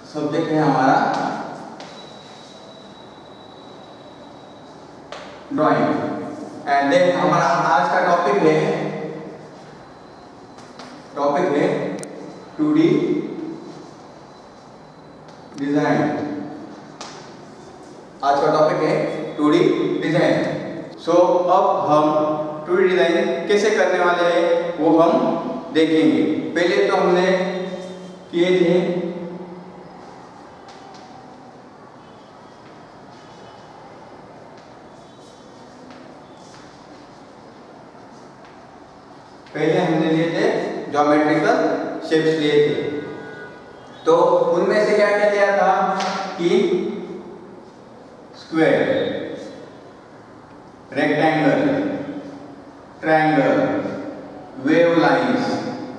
Subject है हमारा drawing. And then हमारा आज का टॉपिक है 2D डिजाइन। आज का टॉपिक है 2D डिजाइन। सो अब हम 2D डिजाइन कैसे करने वाले हैं वो हम देखेंगे। पहले तो हमने किए थे लिए थे ज्योमेट्रिकल शेप्स लिए थे। तो उनमें से क्या क्या लिया था कि square, rectangle, triangle, wave lines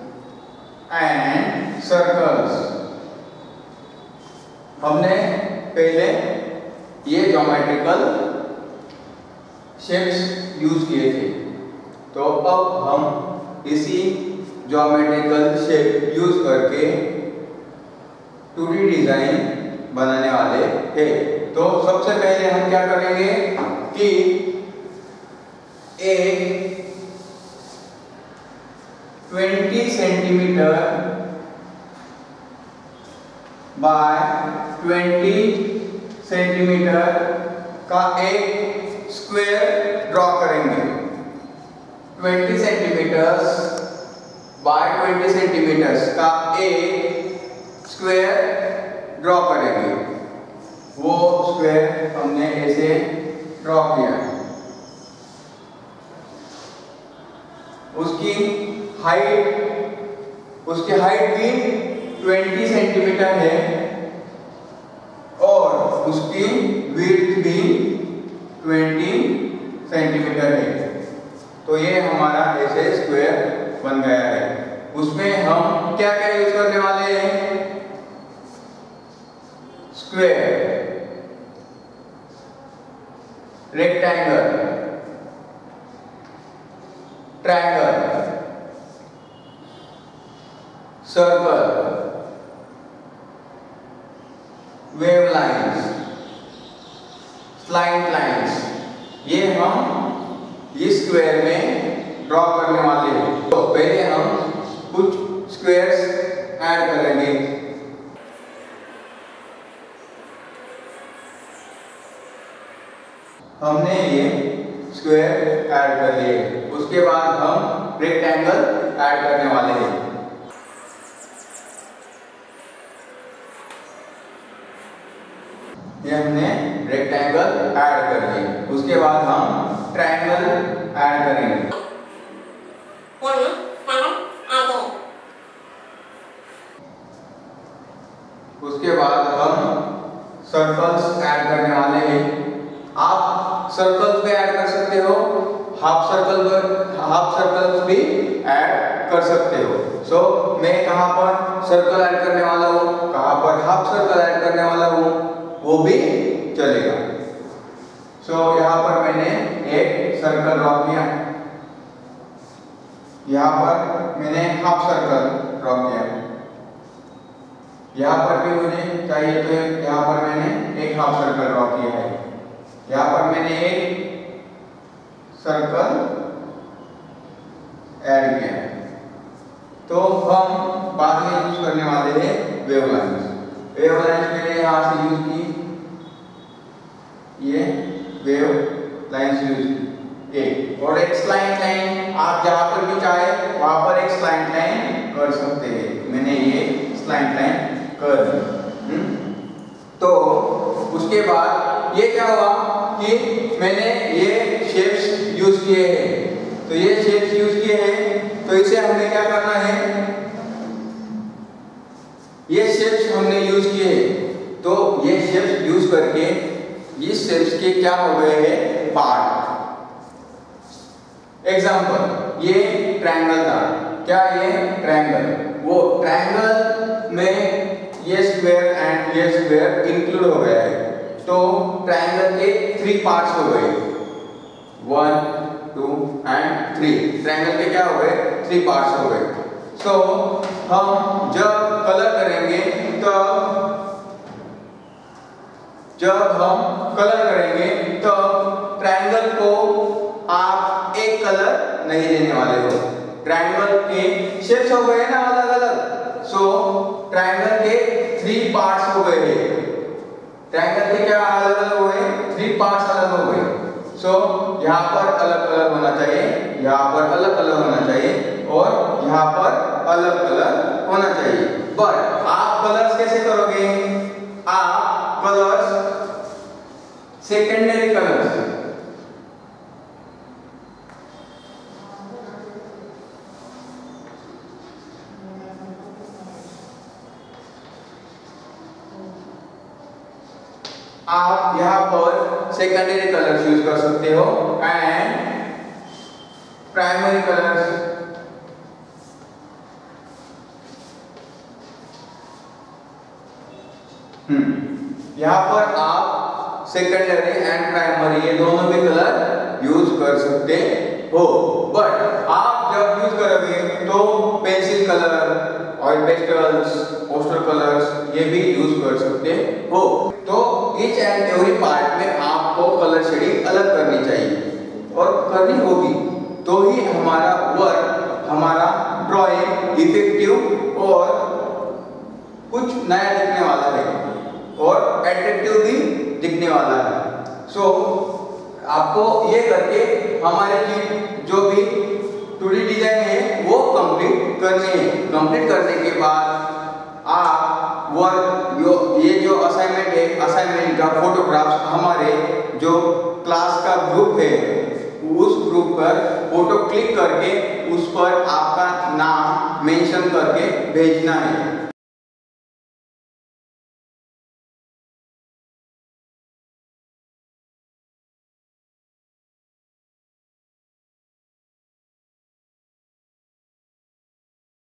and circles. हमने पहले ये ज्योमेट्रिकल शेप्स यूज किए थे। तो अब हम इसी ज्योमेट्रिकल शेप यूज करके 2D डिजाइन बनाने वाले हैं। तो सबसे पहले हम क्या करेंगे कि एक 20 सेंटीमीटर बाय 20 सेंटीमीटर का एक स्क्वायर ड्रॉ करेंगे। 20 सेंटीमीटर्स बाय 20 सेंटीमीटर्स का एक स्क्वायर ड्रॉ करेंगे। वो स्क्वायर हमने ऐसे ड्रॉ किया। उसकी हाइट भी 20 सेंटीमीटर है और उसकी विड्थ भी 20 सेंटीमीटर है। तो ये हमारा ऐसे स्क्वायर बन गया है। उसमें हम क्या क्या यूज करने वाले हैं? Square, rectangle, triangle, circle, wave lines, slide lines, ये हम इस स्क्वायर में ड्रॉ करने वाले हैं। तो पहले हम कुछ स्क्वायर्स ऐड करेंगे। हमने ये स्क्वायर ऐड कर लिए। उसके बाद हम रेक्टेंगल ऐड करने वाले हैं। ये हमने रेक्टेंगल ऐड कर लिए। उसके बाद हम ट्रायंगल ऐड करेंगे। उसके बाद हम सर्कल्स ऐड करने वाले हैं। आप सर्कल्स भी ऐड कर सकते हो, हाफ सर्कल्स भी ऐड कर सकते हो। सो मैं कहाँ पर सर्कल ऐड करने वाला हूँ, कहाँ पर हाफ सर्कल ऐड करने वाला हूँ, वो भी चलेगा। सो यहाँ पर मैंने एक सर्कल ड्रॉ किया, यहाँ पर मैंने हाफ सर्कल ड्रॉ किया, यहाँ पर भी मुझे चाहिए तो यहाँ पर मैंने एक हाफ सर्कल ड्रॉ किया है। यहाँ पर मैंने एक सर्कल ऐड किया है। तो हम बाद में यूज करने वाले हैं वेव लाइंस। वेव लाइंस मैंने यहाँ से यूज की, ये वेव लाइंस यूज की एक, और एक स्लाइड लाइन आप जहाँ पर भी चाहे वहां पर एक स्लाइड लाइन कर सकते हैं। मैंने ये स्लाइड लाइन कर दी। तो उसके बाद ये क्या हुआ कि मैंने ये शेप्स यूज किए हैं। तो ये शेप्स यूज किए हैं, तो इसे हमने क्या करना है, ये शेप्स हमने यूज किए हैं। तो ये शेप्स यूज करके इस शेप्स के क्या हो गए हैं पार्ट। एग्जांपल, ये ट्रायंगल था, क्या ये ट्रायंगल, वो ट्रायंगल में ये स्क्वायर एंड ये स्क्वायर इंक्लूड हो गया है। तो ट्रायंगल के 3 पार्ट्स हो गए, 1, 2 एंड 3। ट्रायंगल के क्या हो गए, 3 पार्ट्स हो गए। सो हम जब कलर करेंगे तो जब हम कलर करेंगे तो ट्रायंगल को आप एक कलर नहीं देने वाले हो। ट्रायंगल के शेप्स हो गए ना अलग अलग, सो ट्रायंगल के 3 पार्ट्स हो गए हैं। ट्रायंगल के क्या अलग अलग हो गए, 3 पार्ट्स अलग हो गए। सो यहाँ पर अलग कलर होना चाहिए, यहाँ पर अलग कलर होना चाहिए और यहाँ पर अलग कलर होना चाहिए। बट आप कलर्स कैसे करोगे? आप कलर्स सेकेंडरी कलर्स, आप यहाँ पर सेकेंडरी कलर्स यूज कर सकते हो एंड प्राइमरी कलर्स यहाँ पर आप सेकेंडरी एंड प्राइमरी ये दोनों भी कलर यूज कर सकते हो। बट आप जब यूज करोगे तो pencil colour, oil pastels, poster colours ये भी यूज कर सकते हो। तो ईच एंड एवरी पार्ट में आपको कलर शेडिंग अलग करनी चाहिए और करनी होगी, तो ही हमारा वर्क, हमारा ड्राइंग इफेक्टिव और कुछ नया दिखने वाला है और एट्रैक्टिव भी दिखने वाला है। सो आपको ये करके हमारे जो भी 2D डिजाइन है वो कंप्लीट करनी है। कंप्लीट करने के बाद आप वर्क ये जो असाइनमेंट है, असाइनमेंट का फोटोग्राफ्स हमारे जो क्लास का ग्रुप है उस ग्रुप पर फोटो क्लिक करके उस पर आपका नाम मेंशन करके भेजना है।